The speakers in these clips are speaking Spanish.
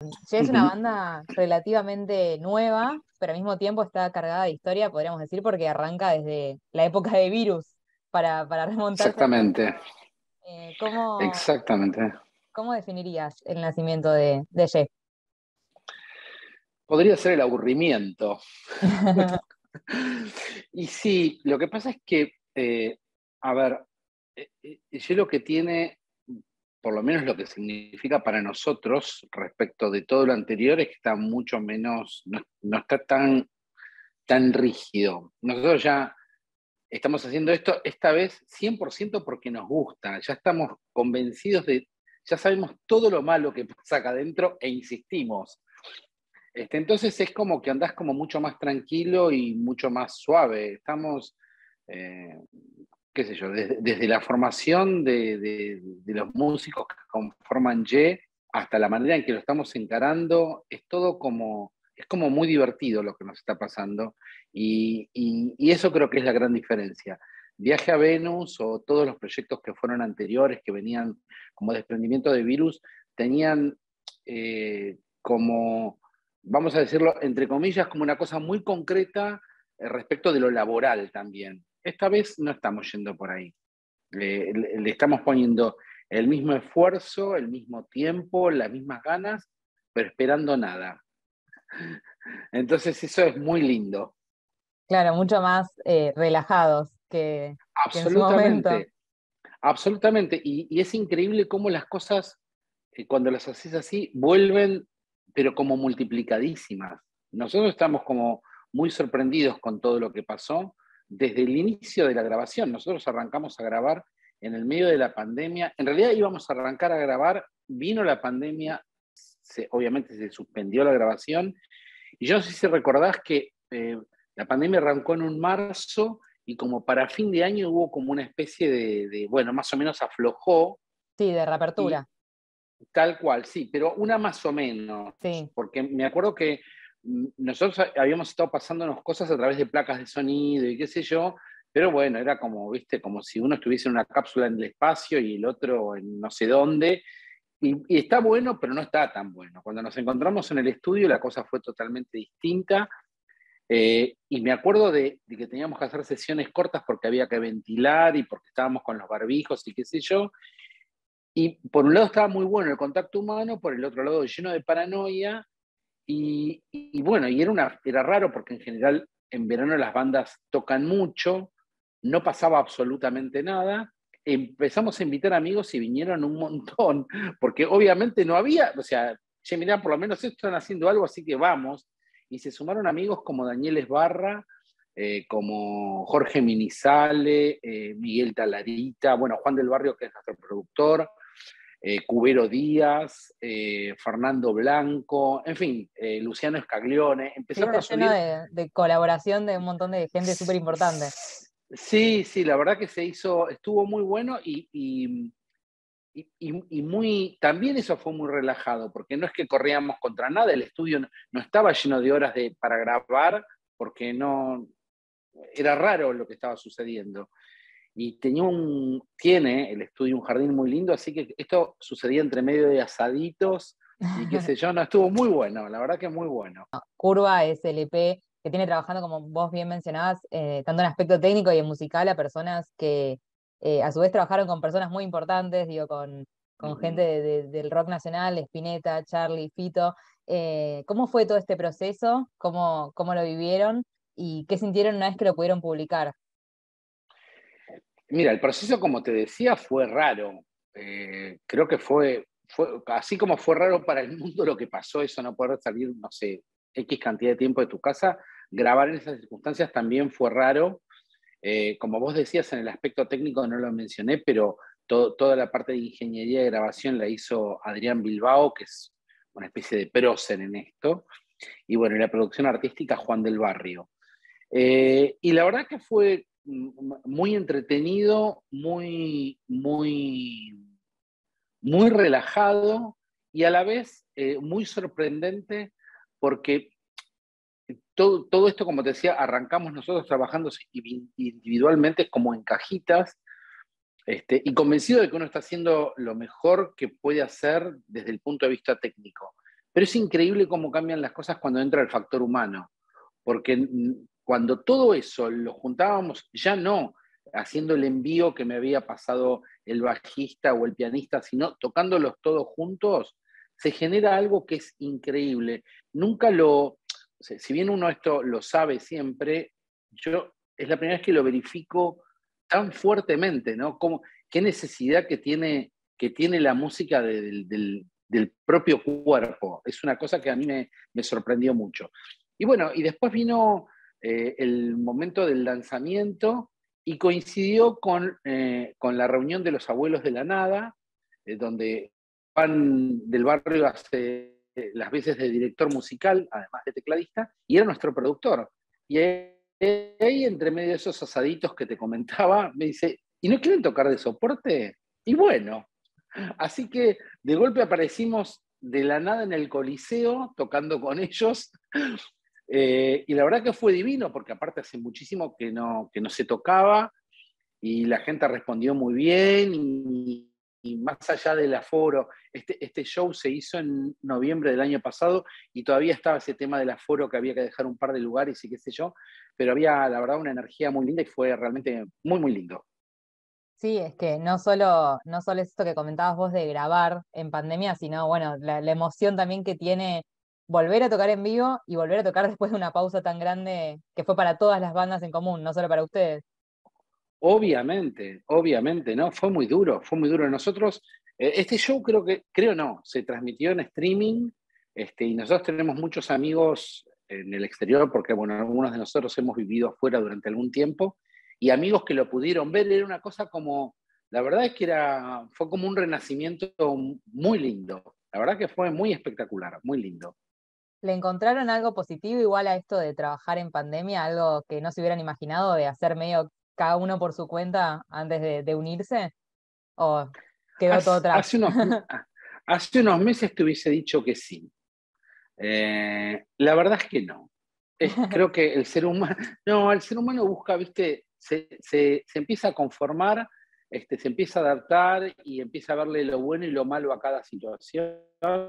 Ya es una Ujú. banda relativamente nueva, pero al mismo tiempo está cargada de historia, podríamos decir, porque arranca desde la época de Virus, para remontarse a tiempo. Exactamente, ¿Cómo, exactamente. cómo definirías el nacimiento de Jeff? Podría ser el aburrimiento. Y sí, lo que pasa es que, a ver, yo lo que tiene, por lo menos lo que significa para nosotros respecto de todo lo anterior, es que está mucho menos, no está tan rígido. Nosotros ya estamos haciendo esto esta vez 100% porque nos gusta, ya estamos convencidos ya sabemos todo lo malo que pasa acá adentro e insistimos. Entonces es como que andás como mucho más tranquilo y mucho más suave. Estamos, eh, qué sé yo, desde la formación de los músicos que conforman Y hasta la manera en que lo estamos encarando, es como muy divertido lo que nos está pasando. Y eso creo que es la gran diferencia. Viaje a Venus o todos los proyectos que fueron anteriores, que venían como desprendimiento de virus, tenían como vamos a decirlo, entre comillas, como una cosa muy concreta respecto de lo laboral también. Esta vez no estamos yendo por ahí. Le estamos poniendo el mismo esfuerzo, el mismo tiempo, las mismas ganas, pero esperando nada. Entonces eso es muy lindo. Claro, mucho más relajados que en su momento. Absolutamente, absolutamente. Y es increíble cómo las cosas, cuando las haces así, vuelven, pero como multiplicadísimas. Nosotros estamos como muy sorprendidos con todo lo que pasó desde el inicio de la grabación. Nosotros arrancamos a grabar en el medio de la pandemia. En realidad íbamos a arrancar a grabar, vino la pandemia, obviamente se suspendió la grabación. Y yo no sé si recordás que la pandemia arrancó en un marzo y como para fin de año hubo como una especie bueno, más o menos aflojó Sí, de y reapertura. tal cual, sí, pero una más o menos, Sí. porque me acuerdo que nosotros habíamos estado pasándonos cosas a través de placas de sonido y qué sé yo, pero bueno, era como, viste, como si uno estuviese en una cápsula en el espacio y el otro en no sé dónde, y está bueno, pero no está tan bueno. Cuando nos encontramos en el estudio la cosa fue totalmente distinta. Y me acuerdo de que teníamos que hacer sesiones cortas porque había que ventilar y porque estábamos con los barbijos y qué sé yo. Y por un lado estaba muy bueno el contacto humano, por el otro lado lleno de paranoia. Y bueno, era raro porque en general en verano las bandas tocan mucho, no pasaba absolutamente nada. Empezamos a invitar amigos y vinieron un montón, porque obviamente no había, o sea, che, mirá, por lo menos están haciendo algo, así que vamos. Y se sumaron amigos como Daniel Esbarra, como Jorge Minizale, Miguel Talarita, bueno, Juan del Barrio, que es nuestro productor, Cubero Díaz, Fernando Blanco, en fin, Luciano Escaglione, Sí, empezaron está a lleno subir. de colaboración de un montón de gente súper importante. Sí, sí, la verdad que estuvo muy bueno y muy, también eso fue muy relajado, porque no es que corríamos contra nada, el estudio no estaba lleno de horas para grabar, porque no, era raro lo que estaba sucediendo. Y tiene el estudio un jardín muy lindo, así que esto sucedía entre medio de asaditos y qué sé yo, no, estuvo muy bueno, la verdad que muy bueno. Curva es el EP que tiene trabajando, como vos bien mencionabas, tanto en aspecto técnico y en musical, a personas que a su vez trabajaron con personas muy importantes, digo, con gente Ujú. del rock nacional, Spinetta, Charlie, Fito. ¿Cómo fue todo este proceso? ¿Cómo lo vivieron? ¿Y qué sintieron una vez que lo pudieron publicar? Mira, el proceso, como te decía, fue raro. Creo que así como fue raro para el mundo lo que pasó, eso no poder salir, no sé, X cantidad de tiempo de tu casa, grabar en esas circunstancias también fue raro. Como vos decías, en el aspecto técnico no lo mencioné, pero toda la parte de ingeniería de grabación la hizo Adrián Bilbao, que es una especie de prócer en esto. Y bueno, y la producción artística, Juan del Barrio. Y la verdad que fue muy entretenido, muy relajado y a la vez muy sorprendente porque todo esto, como te decía, arrancamos nosotros trabajando individualmente como en cajitas, y convencido de que uno está haciendo lo mejor que puede hacer desde el punto de vista técnico. Pero es increíble cómo cambian las cosas cuando entra el factor humano, porque cuando todo eso lo juntábamos, ya no haciendo el envío que me había pasado el bajista o el pianista, sino tocándolos todos juntos, se genera algo que es increíble. Nunca lo, si bien uno esto lo sabe siempre, yo es la primera vez que lo verifico tan fuertemente, ¿no? Como, qué necesidad que tiene la música del propio cuerpo. Es una cosa que a mí me sorprendió mucho. Y bueno, y después vino el momento del lanzamiento y coincidió con la reunión de los Abuelos de la Nada, donde Juan del Barrio hace las veces de director musical, además de tecladista, y era nuestro productor. Y ahí, entre medio de esos asaditos que te comentaba, me dice, ¿y no quieren tocar de soporte? Y bueno, así que de golpe aparecimos de la nada en el Coliseo, tocando con ellos, y la verdad que fue divino, porque aparte hace muchísimo que no se tocaba, y la gente respondió muy bien, y más allá del aforo, este show se hizo en noviembre del año pasado, y todavía estaba ese tema del aforo, que había que dejar un par de lugares y qué sé yo, pero había, la verdad, una energía muy linda y fue realmente muy, muy lindo. Sí, es que no solo es esto que comentabas vos de grabar en pandemia, sino bueno, la emoción también que tiene volver a tocar en vivo y volver a tocar después de una pausa tan grande que fue para todas las bandas en común, no solo para ustedes. Obviamente, obviamente, ¿no? Fue muy duro, fue muy duro. Nosotros, este show creo no, se transmitió en streaming, y nosotros tenemos muchos amigos en el exterior, porque bueno, algunos de nosotros hemos vivido afuera durante algún tiempo, y amigos que lo pudieron ver, era una cosa como, la verdad es que fue como un renacimiento muy lindo. La verdad que fue muy espectacular, muy lindo. ¿Le encontraron algo positivo igual a esto de trabajar en pandemia, algo que no se hubieran imaginado de hacer medio cada uno por su cuenta antes de unirse? ¿O quedó todo Hace, atrás? hace unos, hace unos meses te hubiese dicho que sí. La verdad es que no. Creo que el ser humano, no, el ser humano busca, viste, se empieza a conformar, se empieza a adaptar y empieza a verle lo bueno y lo malo a cada situación.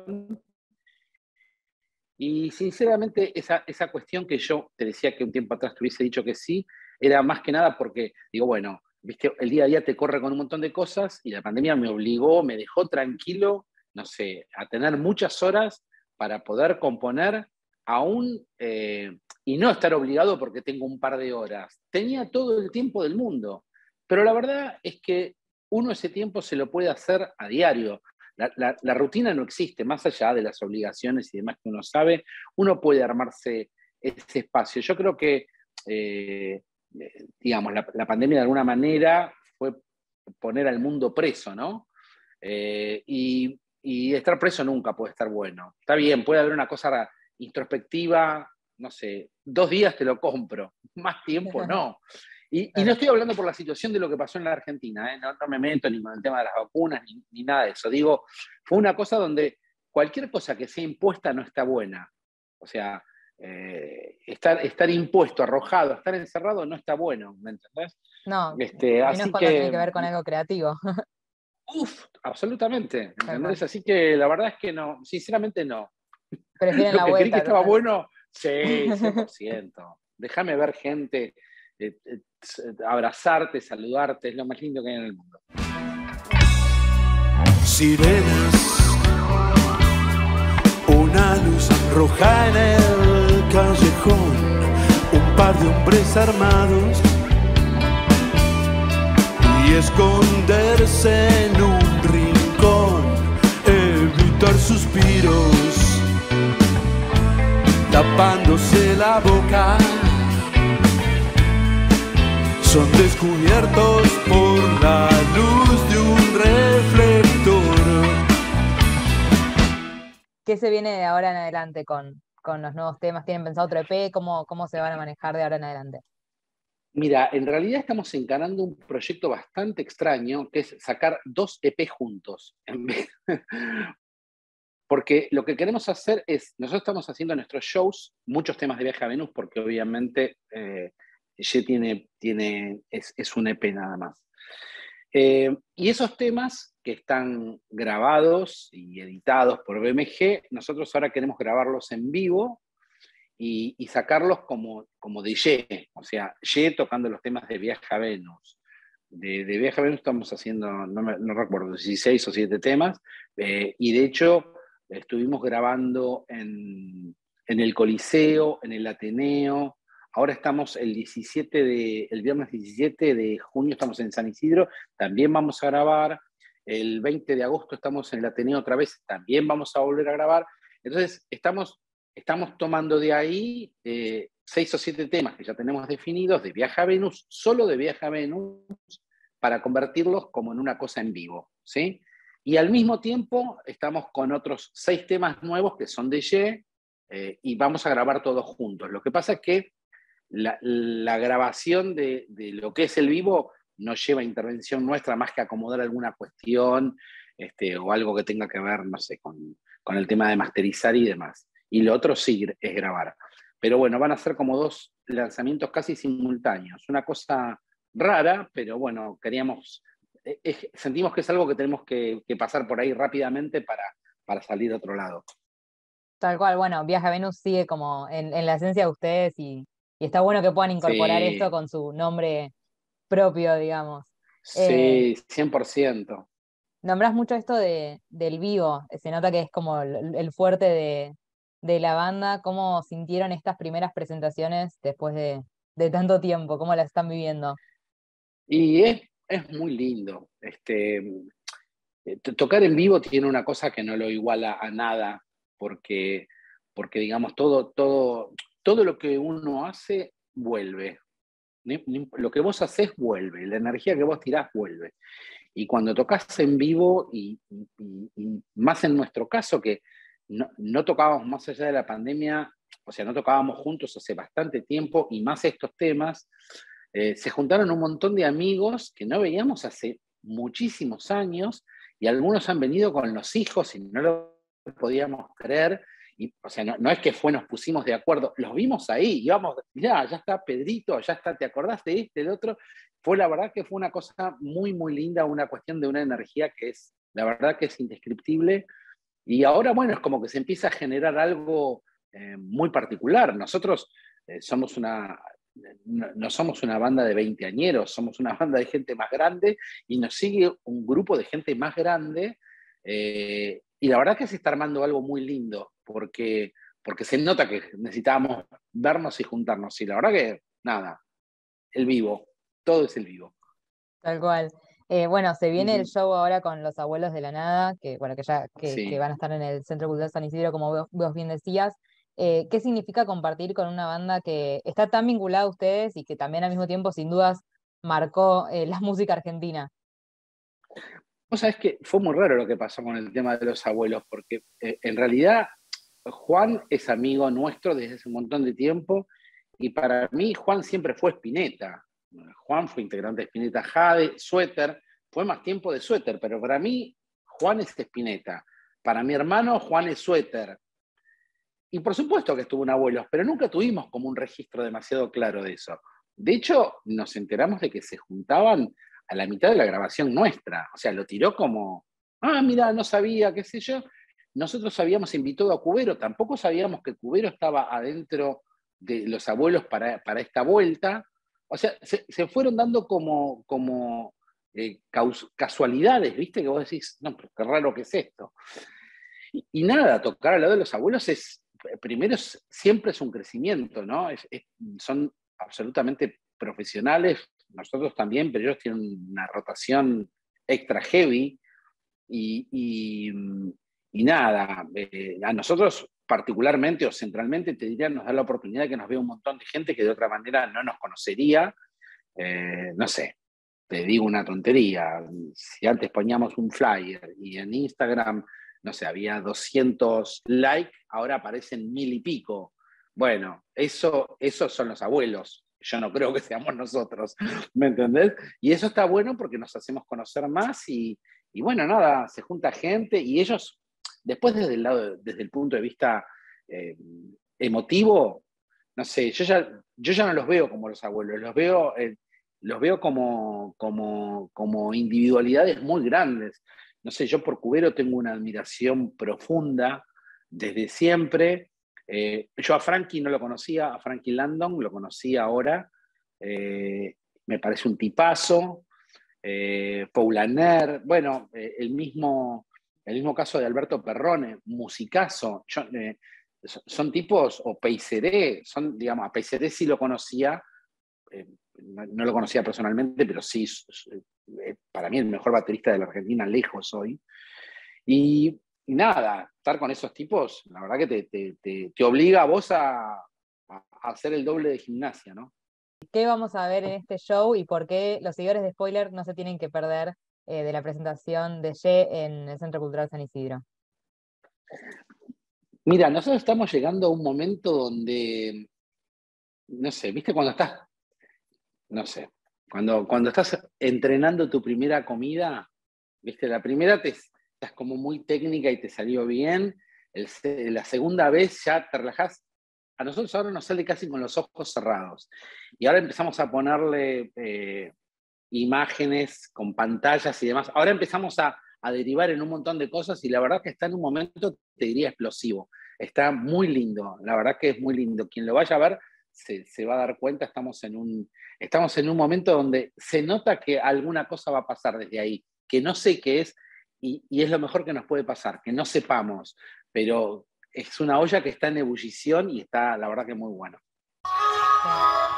Y sinceramente, esa cuestión que yo te decía que un tiempo atrás te hubiese dicho que sí, era más que nada porque, digo, bueno, viste, el día a día te corre con un montón de cosas y la pandemia me obligó, me dejó tranquilo, no sé, a tener muchas horas para poder componer aún, y no estar obligado porque tengo un par de horas. Tenía todo el tiempo del mundo, pero la verdad es que uno ese tiempo se lo puede hacer a diario. La rutina no existe, más allá de las obligaciones y demás que uno sabe, uno puede armarse ese espacio. Yo creo que, digamos, la pandemia de alguna manera fue poner al mundo preso, ¿no? Y estar preso nunca puede estar bueno. Está bien, puede haber una cosa introspectiva, no sé, 2 días te lo compro, más tiempo no. Y no Claro. estoy hablando por la situación de lo que pasó en la Argentina, ¿eh? No me meto ni con el tema de las vacunas, ni nada de eso. Digo, fue una cosa donde cualquier cosa que sea impuesta no está buena. O sea, estar impuesto, arrojado, estar encerrado no está bueno, ¿me entendés? No, menos Así cuando tiene que, que ver con algo creativo. absolutamente, Tal ¿entendés? cual. Así que la verdad es que no, sinceramente no. Prefieren Lo la que creí que vuelta, estaba total. bueno, sí, 100%. Déjame ver gente, abrazarte, saludarte, es lo más lindo que hay en el mundo. Sirenas, una luz roja en el callejón, un par de hombres armados y esconderse en un rincón, evitar suspiros, tapándose la boca, son descubiertos por la luz de un reflector. ¿Qué se viene de ahora en adelante con los nuevos temas? ¿Tienen pensado otro EP? ¿Cómo se van a manejar de ahora en adelante? Mira, en realidad estamos encarando un proyecto bastante extraño, que es sacar 2 EP juntos. Porque lo que queremos hacer es, nosotros estamos haciendo nuestros shows, muchos temas de Viaje a Venus, porque obviamente ya es un EP nada más. Y esos temas que están grabados y editados por BMG, nosotros ahora queremos grabarlos en vivo y sacarlos como de Ye, o sea, Ye tocando los temas de Viaje a Venus. De Viaje a Venus estamos haciendo, no recuerdo, 16 o 7 temas, y de hecho estuvimos grabando en el Coliseo, en el Ateneo. Ahora estamos el viernes 17 de junio estamos en San Isidro, también vamos a grabar. El 20 de agosto estamos en el Ateneo otra vez, también vamos a volver a grabar. Entonces estamos tomando de ahí 6 o 7 temas que ya tenemos definidos de Viaje a Venus, solo de Viaje a Venus, para convertirlos como en una cosa en vivo, ¿sí? Y al mismo tiempo estamos con otros 6 temas nuevos que son de Ye, y vamos a grabar todos juntos. Lo que pasa es que la grabación de lo que es el vivo no lleva intervención nuestra más que acomodar alguna cuestión o algo que tenga que ver, no sé, con el tema de masterizar y demás. Y lo otro sí es grabar. Pero bueno, van a ser como 2 lanzamientos casi simultáneos. Una cosa rara, pero bueno, sentimos que es algo que tenemos que pasar por ahí rápidamente para salir de otro lado. Tal cual, bueno, Viaje a Venus sigue como en la esencia de ustedes y está bueno que puedan incorporar Sí, esto con su nombre propio, digamos. sí, 100%. Nombrás mucho esto del vivo, se nota que es como el fuerte de la banda. ¿Cómo sintieron estas primeras presentaciones después de tanto tiempo? ¿Cómo las están viviendo? Y es muy lindo. Tocar en vivo tiene una cosa que no lo iguala a nada, porque digamos, todo lo que uno hace vuelve. Lo que vos haces vuelve, la energía que vos tirás vuelve. Y cuando tocas en vivo, y más en nuestro caso, que no tocábamos más allá de la pandemia, o sea, no tocábamos juntos hace bastante tiempo, y más estos temas, se juntaron un montón de amigos que no veíamos hace muchísimos años, y algunos han venido con los hijos y no lo podíamos creer. Y, o sea, no es que nos pusimos de acuerdo, los vimos ahí, íbamos, ya está Pedrito, ya está, ¿te acordás de este, del otro? La verdad que fue una cosa muy, muy linda, una cuestión de una energía que la verdad que es indescriptible. Y ahora, bueno, es como que se empieza a generar algo muy particular. Nosotros no somos una banda de 20añeros, somos una banda de gente más grande, y nos sigue un grupo de gente más grande, y la verdad que se está armando algo muy lindo, porque se nota que necesitábamos vernos y juntarnos, y la verdad que, nada, el vivo, todo es el vivo. Tal cual. Bueno, se viene el Uh-huh. show ahora con Los Abuelos de la Nada, que bueno, que Sí. van a estar en el Centro Cultural San Isidro, como vos bien decías. ¿Qué significa compartir con una banda que está tan vinculada a ustedes y que también al mismo tiempo, sin dudas, marcó la música argentina? Vos sabés que fue muy raro lo que pasó con el tema de Los Abuelos, porque en realidad Juan es amigo nuestro desde hace un montón de tiempo, y para mí Juan siempre fue Spinetta. Juan fue integrante de Spinetta Jade, Suéter, fue más tiempo de Suéter, pero para mí Juan es Spinetta. Para mi hermano Juan es Suéter. Y por supuesto que estuvo en Abuelos, pero nunca tuvimos como un registro demasiado claro de eso. De hecho, nos enteramos de que se juntaban a la mitad de la grabación nuestra. O sea, lo tiró como, mira, no sabía, qué sé yo. Nosotros habíamos invitado a Cubero, tampoco sabíamos que Cubero estaba adentro de Los Abuelos para esta vuelta. O sea, se fueron dando como casualidades, ¿viste? Que vos decís, no, pero qué raro que es esto. Y nada, tocar al lado de Los Abuelos siempre es un crecimiento, ¿no? Son absolutamente profesionales, nosotros también, pero ellos tienen una rotación extra heavy, y nada, a nosotros particularmente o centralmente, te diría, nos da la oportunidad de que nos vea un montón de gente que de otra manera no nos conocería. No sé, te digo una tontería, si antes poníamos un flyer y en Instagram, no sé, había 200 likes, ahora aparecen 1000 y pico. Bueno, esos son Los Abuelos. Yo no creo que seamos nosotros, ¿me entendés? Y eso está bueno porque nos hacemos conocer más, y bueno, nada, se junta gente, y ellos, después desde el punto de vista emotivo, no sé, yo ya no los veo como Los Abuelos, los veo los veo como individualidades muy grandes. No sé, yo por Cubero tengo una admiración profunda desde siempre. Yo a Frankie no lo conocía, a Frankie Landon lo conocí ahora. Me parece un tipazo. Paulaner, bueno, el mismo caso de Alberto Perrone, musicazo. Son tipos, o Peiseré, digamos, a Peiseré sí lo conocía, no lo conocía personalmente, pero sí, para mí el mejor baterista de la Argentina, lejos hoy. Y nada, estar con esos tipos, la verdad que te obliga a vos a hacer el doble de gimnasia, ¿no? ¿Qué vamos a ver en este show y por qué los seguidores de Spoiler no se tienen que perder de la presentación de Ye en el Centro Cultural San Isidro? Mira, nosotros estamos llegando a un momento donde, no sé, ¿viste cuando estás, no sé, cuando estás entrenando tu primera comida, ¿viste? La primera estás como muy técnica y te salió bien, la segunda vez ya te relajás. A nosotros ahora nos sale casi con los ojos cerrados. Y ahora empezamos a ponerle imágenes con pantallas y demás. Ahora empezamos a derivar en un montón de cosas y la verdad que está en un momento, te diría, explosivo. Está muy lindo, la verdad que es muy lindo. Quien lo vaya a ver se va a dar cuenta, estamos en un momento donde se nota que alguna cosa va a pasar desde ahí, que no sé qué es, y es lo mejor que nos puede pasar, que no sepamos, pero es una olla que está en ebullición y está, la verdad que muy bueno.